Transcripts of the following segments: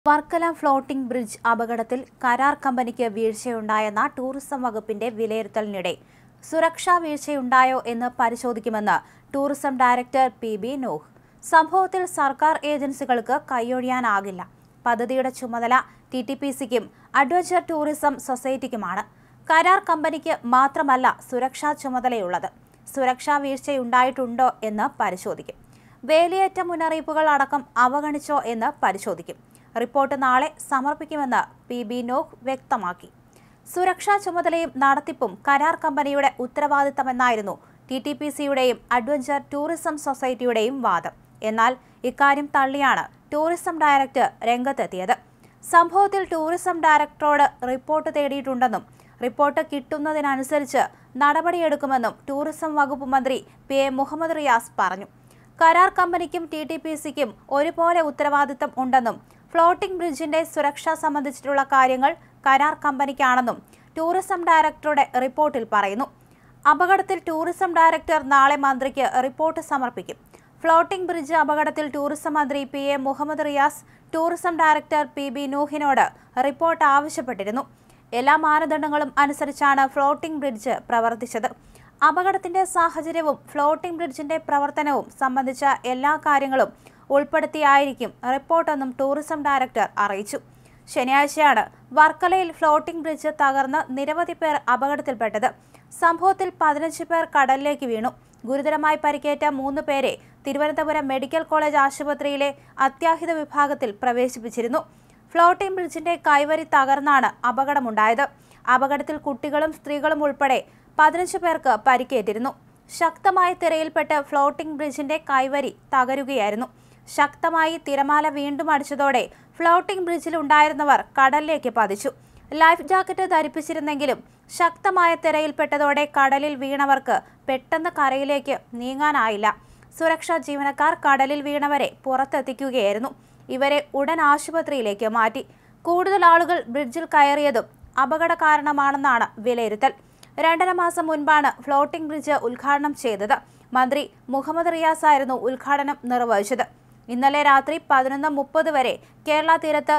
Varkala floating bridge അപകടത്തിൽ കരാർ കമ്പനിക്ക് വീഴ്ചയുണ്ടായെന്ന ടൂറിസം വകുപ്പിന്റെ വിലയിരുത്തലിനിടെ സുരക്ഷാ വീഴ്ചയുണ്ടായോ എന്ന് പരിശോധിക്കുമെന്ന് ടൂറിസം ഡയറക്ടർ പി.ബി. നൂഹ്. സംഭവത്തിൽ സർക്കാർ ഏജൻസികൾക്ക് കൈയൊഴിയാനാകില്ല. പദ്ധതിയുടെ ചുമതല ടി.ടി.പി.സിക്കും അഡ്വഞ്ചർ ടൂറിസം സൊസൈറ്റിക്കുമാണ്. കരാർ കമ്പനിക്ക് മാത്രമല്ല സുരക്ഷാ ചുമതലയുള്ളത്. സുരക്ഷാ വീഴ്ചയുണ്ടായിട്ടുണ്ടോ എന്ന് പരിശോധിക്കും. വേലിയേറ്റ മുന്നറിയിപ്പുകൾ അടക്കം അവഗണിച്ചോ എന്ന് പരിശോധിക്കും. റിപ്പോർട്ട് നാളെ സമർപ്പിക്കുമെന്ന് പി.ബി. നൂഹ് വ്യക്തമാക്കി. സുരക്ഷാ ചുമതലയും നടത്തിപ്പും കരാർ കമ്പനിയുടെ ഉത്തരവാദിത്തമെന്നായിരുന്നു ടി.ടി.പി.സിയുടെയും അഡ്വഞ്ചർ ടൂറിസം സൊസൈറ്റിയുടെയും വാദം. എന്നാൽ ഇക്കാര്യം തള്ളിയാണ് ടൂറിസം ഡയറക്ടർ രംഗത്തെത്തിയത്. സംഭവത്തിൽ ടൂറിസം ഡയറക്ടറോട് റിപ്പോർട്ട് തേടിയിട്ടുണ്ടെന്നും റിപ്പോർട്ട് കിട്ടുന്നതിനനുസരിച്ച് നടപടിയെടുക്കുമെന്നും ടൂറിസം വകുപ്പ് മന്ത്രി പി.എ. മുഹമ്മദ് റിയാസ് പറഞ്ഞു. കരാർ കമ്പനിക്കും ടി.ടി.പി.സിക്കും ഒരുപോലെ ഉത്തരവാദിത്തം ഉണ്ടെന്നും ഫ്ലോട്ടിംഗ് ബ്രിഡ്ജിന്റെ സുരക്ഷ സംബന്ധിച്ചിട്ടുള്ള കാര്യങ്ങൾ കരാർ കമ്പനിക്കാണെന്നും ടൂറിസം ഡയറക്ടറുടെ റിപ്പോർട്ടിൽ പറയുന്നു. അപകടത്തിൽ ടൂറിസം ഡയറക്ടർ നാളെ മന്ത്രിക്ക് റിപ്പോർട്ട് സമർപ്പിക്കും. ഫ്ലോട്ടിംഗ് ബ്രിഡ്ജ് അപകടത്തിൽ ടൂറിസം മന്ത്രി P A. Muhammad Riyas tourism director P B. നൂഹിനോട് റിപ്പോർട്ട് ആവശ്യപ്പെട്ടിരുന്നു. എല്ലാ മാനദണ്ഡങ്ങളും അനുസരിച്ചാണ് ഫ്ലോട്ടിംഗ് ബ്രിഡ്ജ് പ്രവർത്തിച്ചത്. അപകടത്തിന്റെ സാഹചര്യവും ഫ്ലോട്ടിംഗ് ബ്രിഡ്ജിന്റെ പ്രവർത്തനവും സംബന്ധിച്ച എല്ലാ കാര്യങ്ങളും ഉൾപ്പെടുത്തിയായിരിക്കും റിപ്പോർട്ടെന്നും ടൂറിസം ഡയറക്ടർ അറിയിച്ചു. ശനിയാഴ്ചയാണ് വർക്കലയിൽ ഫ്ലോട്ടിംഗ് ബ്രിഡ്ജ് തകർന്ന് നിരവധി പേർ അപകടത്തിൽപ്പെട്ടത്. സംഭവത്തിൽ 15 പേർ കടലിലേക്ക് വീണു. ഗുരുതരമായി പരിക്കേറ്റ 3 പേരെ തിരുവനന്തപുരം മെഡിക്കൽ കോളേജ് ആശുപത്രിയിലെ അത്യാഹിത വിഭാഗത്തിൽ പ്രവേശിപ്പിച്ചിരുന്നു. ഫ്ലോട്ടിംഗ് ബ്രിഡ്ജിന്റെ കൈവരി തകർന്നാണ് അപകടമുണ്ടായത്. അപകടത്തിൽ കുട്ടികളും സ്ത്രീകളും ഉൾപ്പെടെ 15 പേർക്ക് പരിക്കേറ്റിരുന്നു. ശക്തമായ തിരയിൽപ്പെട്ട് ഫ്ലോട്ടിംഗ് ബ്രിഡ്ജിന്റെ കൈവരി തകരുകയായിരുന്നു. ശക്തമായി തിരമാല വീണ്ടും അടിച്ചതോടെ ഫ്ലോട്ടിംഗ് ബ്രിഡ്ജിൽ ഉണ്ടായിരുന്നവർ കടലിലേക്ക് പതിച്ചു. ലൈഫ് ജാക്കറ്റ് ധരിപ്പിച്ചിരുന്നെങ്കിലും ശക്തമായ തിരയിൽപ്പെട്ടതോടെ കടലിൽ വീണവർക്ക് പെട്ടെന്ന് കരയിലേക്ക് നീങ്ങാനായില്ല. സുരക്ഷാ ജീവനക്കാർ കടലിൽ വീണവരെ പുറത്തെത്തിക്കുകയായിരുന്നു. ഇവരെ ഉടൻ ആശുപത്രിയിലേക്ക് മാറ്റി. കൂടുതൽ ആളുകൾ ബ്രിഡ്ജിൽ കയറിയതും അപകട കാരണമാണെന്നാണ് വിലയിരുത്തൽ. 2.5 മാസം മുൻപാണ് ഫ്ലോട്ടിംഗ് ബ്രിഡ്ജ് ഉദ്ഘാടനം ചെയ്തത്. മന്ത്രി മുഹമ്മദ് റിയാസ് ആയിരുന്നു ഉദ്ഘാടനം നിർവഹിച്ചത്. ഇന്നലെ രാത്രി 11:30 വരെ കേരള തീരത്ത്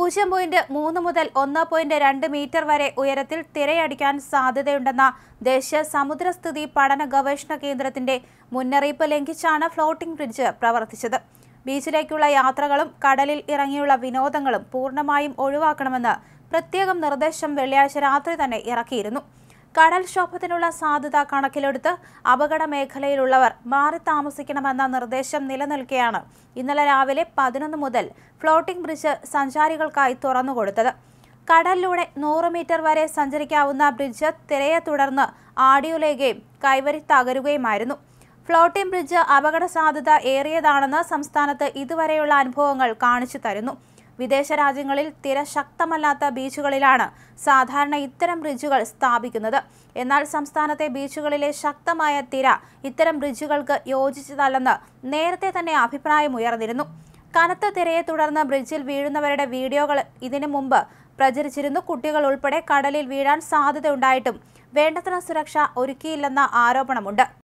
0.3 മുതൽ 1.2 മീറ്റർ വരെ ഉയരത്തിൽ തിരയടിക്കാൻ സാധ്യതയുണ്ടെന്ന ദേശീയ സമുദ്രസ്ഥിതി പഠന ഗവേഷണ കേന്ദ്രത്തിന്റെ മുന്നറിയിപ്പ് ലംഘിച്ചാണ് ഫ്ലോട്ടിംഗ് ബ്രിഡ്ജ് പ്രവർത്തിച്ചത്. ബീച്ചിലേക്കുള്ള യാത്രകളും കടലിൽ ഇറങ്ങിയുള്ള വിനോദങ്ങളും പൂർണ്ണമായും ഒഴിവാക്കണമെന്ന് പ്രത്യേകം നിർദ്ദേശം വെള്ളിയാഴ്ച രാത്രി തന്നെ ഇറക്കിയിരുന്നു. കടൽക്ഷോഭത്തിനുള്ള സാധ്യത കണക്കിലെടുത്ത് അപകട മേഖലയിലുള്ളവർ മാറി താമസിക്കണമെന്ന നിർദ്ദേശം നിലനിൽക്കെയാണ് ഇന്നലെ രാവിലെ 11 മുതൽ ഫ്ലോട്ടിംഗ് ബ്രിഡ്ജ് സഞ്ചാരികൾക്കായി തുറന്നുകൊടുത്തത്. കടലിലൂടെ 100 മീറ്റർ വരെ സഞ്ചരിക്കാവുന്ന ബ്രിഡ്ജ് തിരയെ തുടർന്ന് ആടിയുലയുകയും കൈവരി തകരുകയുമായിരുന്നു. ഫ്ലോട്ടിംഗ് ബ്രിഡ്ജ് അപകട സാധ്യത ഏറിയതാണെന്ന് സംസ്ഥാനത്ത് ഇതുവരെയുള്ള അനുഭവങ്ങൾ കാണിച്ചു തരുന്നു. വിദേശ രാജ്യങ്ങളിൽ തിര ശക്തമല്ലാത്ത ബീച്ചുകളിലാണ് സാധാരണ ഇത്തരം ബ്രിഡ്ജുകൾ സ്ഥാപിക്കുന്നത്. എന്നാൽ സംസ്ഥാനത്തെ ബീച്ചുകളിലെ ശക്തമായ തിര ഇത്തരം ബ്രിഡ്ജുകൾക്ക് യോജിച്ചതല്ലെന്ന് നേരത്തെ തന്നെ അഭിപ്രായമുയർന്നിരുന്നു. കനത്ത തിരയെ തുടർന്ന് ബ്രിഡ്ജിൽ വീഴുന്നവരുടെ വീഡിയോകൾ ഇതിനു മുമ്പ് പ്രചരിച്ചിരുന്നു. കുട്ടികൾ ഉൾപ്പെടെ കടലിൽ വീഴാൻ സാധ്യതയുണ്ടായിട്ടും വേണ്ടത്ര സുരക്ഷ ഒരുക്കിയില്ലെന്ന ആരോപണമുണ്ട്.